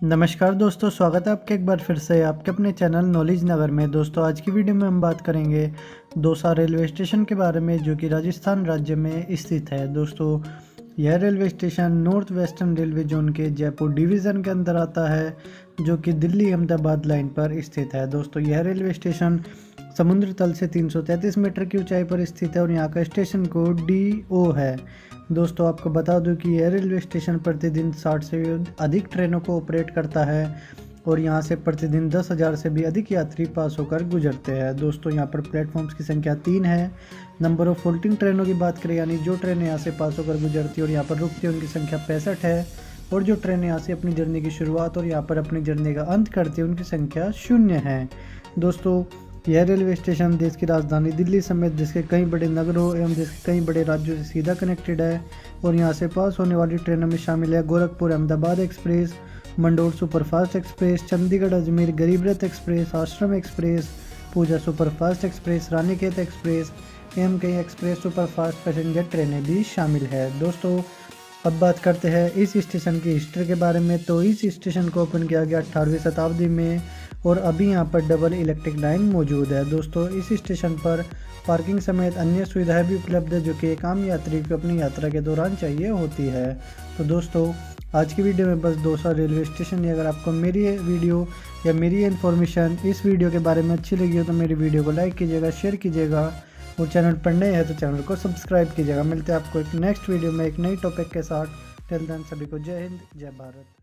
नमस्कार दोस्तों, स्वागत है आपके एक बार फिर से आपके अपने चैनल नॉलेज नगर में। दोस्तों आज की वीडियो में हम बात करेंगे दौसा रेलवे स्टेशन के बारे में, जो कि राजस्थान राज्य में स्थित है। दोस्तों यह railway station north western railway zone के जयपुर डिवीज़न के अंदर आता है, जो कि दिल्ली अहमदाबाद लाइन पर स्थित है। दोस्तों यह रेलवे स्टेशन समुद्र तल से 333 मीटर की ऊंचाई पर स्थित है और यहाँ का स्टेशन कोड DO है। दोस्तों आपको बता दूं कि यह रेलवे स्टेशन प्रतिदिन 60 से अधिक ट्रेनों को ऑपरेट करता है और यहाँ से प्रतिदिन 10,000 से भी अधिक यात्री पास होकर गुजरते हैं। दोस्तों यहाँ पर प्लेटफॉर्म्स की संख्या 3 है। नंबर ऑफ फोल्टिंग ट्रेनों की बात करें, यानी जो ट्रेनें यहाँ से पास होकर गुजरती है और यहाँ पर रुकती है, उनकी संख्या 65 है। और जो ट्रेनें यहाँ से अपनी जर्नी की शुरुआत और यहाँ पर अपनी जर्नी का अंत करती है, उनकी संख्या 0 है। दोस्तों यह रेलवे स्टेशन देश की राजधानी दिल्ली समेत देश के कई बड़े नगरों एवं देश के कई बड़े राज्यों से सीधा कनेक्टेड है और यहाँ से पास होने वाली ट्रेनों में शामिल है Gorakhpur Ahmedabad express, Mandor superfast express, Chandigarh Ajmer Garib Rath express, Ashram express, Pooja superfast express, Ranikhet express एवं कई एक्सप्रेस सुपरफास्ट पैसेंजर ट्रेनें भी शामिल है। दोस्तों अब बात करते हैं इस स्टेशन की हिस्ट्री के बारे में। तो इस स्टेशन को ओपन किया गया 18वीं शताब्दी में और अभी यहाँ पर डबल इलेक्ट्रिक लाइन मौजूद है। दोस्तों इस स्टेशन पर पार्किंग समेत अन्य सुविधाएं भी उपलब्ध है, जो कि एक आम यात्री को अपनी यात्रा के दौरान चाहिए होती है। तो दोस्तों आज की वीडियो में बस दौसा रेलवे स्टेशन है। अगर आपको मेरी वीडियो या मेरी इन्फॉर्मेशन इस वीडियो के बारे में अच्छी लगी हो तो मेरी वीडियो को लाइक कीजिएगा, शेयर कीजिएगा और चैनल पर नए हैं तो चैनल को सब्सक्राइब कीजिएगा। मिलते हैं आपको एक नेक्स्ट वीडियो में एक नई टॉपिक के साथ। टिल देन सभी को जय हिंद, जय भारत।